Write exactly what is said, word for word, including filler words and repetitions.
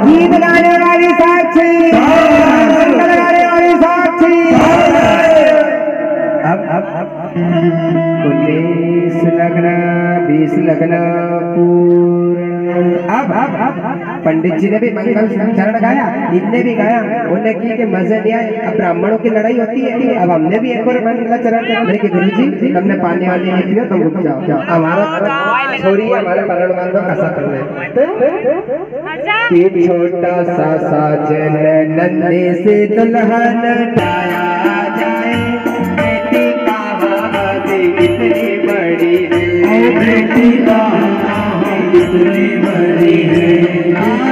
गीत गाने वाली साक्षी, गाने वाली साक्षी। अब अब उन्नीस लगना बीस लगना पूर्ण। अब अब अब पंडित जी ने भी मंगल चरण गाया, इनने भी गाया, उन्हें की के मजे नहीं आए। अब ब्राह्मणों की लड़ाई होती है, अब हमने भी एक और मंगल चरण मैंने गुरु जी हमने पानी वाली नहीं पियो, तुम रुक जाओ, हमारा छोरी हमारे परण बांधो कैसा कर रहे कि छोटा सा साजन नन्हे से दुल्हन लाया जाए, बेटी कहाँ इतनी बड़ी है, बेटी कहाँ इतनी बड़ी है।